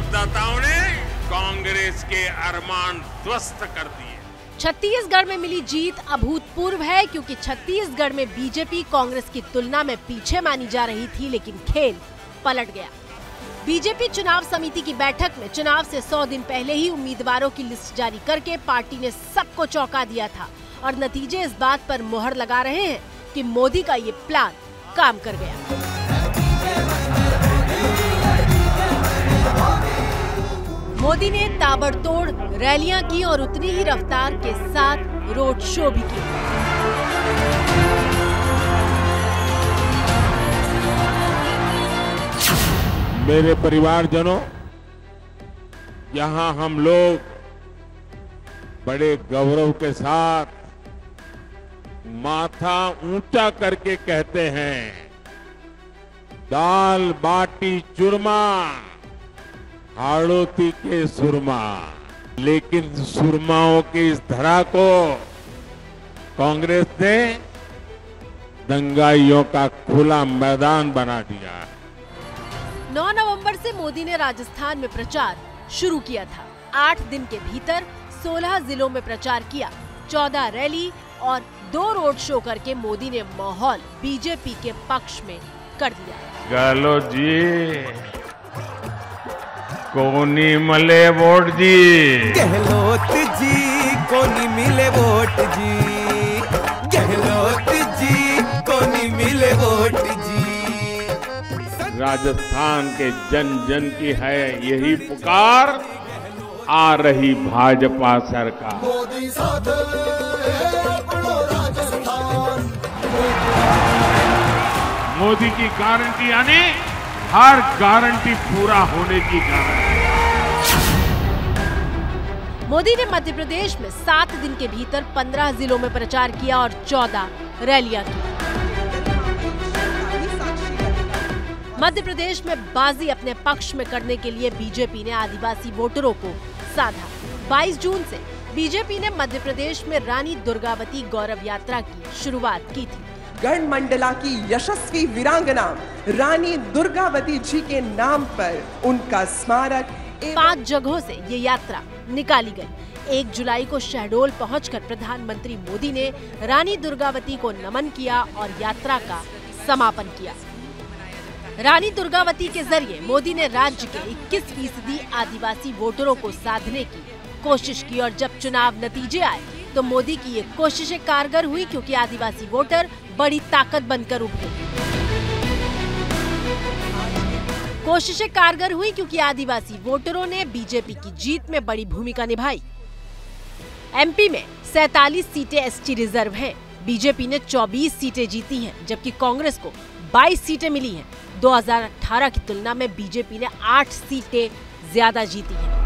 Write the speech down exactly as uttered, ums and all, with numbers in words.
मतदाताओं ने कांग्रेस के अरमान ध्वस्त कर दिए। छत्तीसगढ़ में मिली जीत अभूतपूर्व है, क्योंकि छत्तीसगढ़ में बीजेपी कांग्रेस की तुलना में पीछे मानी जा रही थी, लेकिन खेल पलट गया। बीजेपी चुनाव समिति की बैठक में चुनाव से सौ दिन पहले ही उम्मीदवारों की लिस्ट जारी करके पार्टी ने सबको चौंका दिया था और नतीजे इस बात पर मोहर लगा रहे हैं कि मोदी का ये प्लान काम कर गया। मोदी ने ताबड़तोड़ रैलियां की और उतनी ही रफ्तार के साथ रोड शो भी किया। मेरे परिवारजनों, यहाँ हम लोग बड़े गौरव के साथ माथा ऊंचा करके कहते हैं, दाल बाटी चूरमा, हाड़ोती के सुरमा। लेकिन सुरमाओं की इस धरा को कांग्रेस ने दंगाइयों का खुला मैदान बना दिया। नौ नवंबर से मोदी ने राजस्थान में प्रचार शुरू किया था। आठ दिन के भीतर सोलह जिलों में प्रचार किया, चौदह रैली और दो रोड शो करके मोदी ने माहौल बीजेपी के पक्ष में कर दिया। गहलोत जी, कोनी मले वोट जी, गहलोत जी कोनी मिले वोट जी, गहलोत जी कोनी मिले वोट जी। राजस्थान के जन जन की है यही पुकार, आ रही भाजपा सरकार। मोदी साथ अपनो राजस्थान। मोदी की गारंटी यानी हर गारंटी पूरा होने की गारंटी। मोदी ने मध्य प्रदेश में सात दिन के भीतर पंद्रह जिलों में प्रचार किया और चौदह रैलियां की। मध्य प्रदेश में बाजी अपने पक्ष में करने के लिए बीजेपी ने आदिवासी वोटरों को साधा। बाईस जून से बीजेपी ने मध्य प्रदेश में रानी दुर्गावती गौरव यात्रा की शुरुआत की थी। गढ़ मंडला की यशस्वी वीरांगना रानी दुर्गावती जी के नाम पर उनका स्मारक पांच जगहों से ये यात्रा निकाली गई। एक जुलाई को शहडोल पहुंचकर प्रधानमंत्री मोदी ने रानी दुर्गावती को नमन किया और यात्रा का समापन किया। रानी दुर्गावती के जरिए मोदी ने राज्य के इक्कीस फीसदी आदिवासी वोटरों को साधने की कोशिश की और जब चुनाव नतीजे आए तो मोदी की ये कोशिशें कारगर हुई, क्योंकि आदिवासी वोटर बड़ी ताकत बनकर उभरे। कोशिशें कारगर हुई क्योंकि आदिवासी वोटरों ने बीजेपी की जीत में बड़ी भूमिका निभाई। एमपी में सैतालीस सीटें एसटी रिजर्व हैं। बीजेपी ने चौबीस सीटें जीती हैं, जबकि कांग्रेस को बाईस सीटें मिली हैं। दो हज़ार अठारह की तुलना में बीजेपी ने आठ सीटें ज्यादा जीती हैं।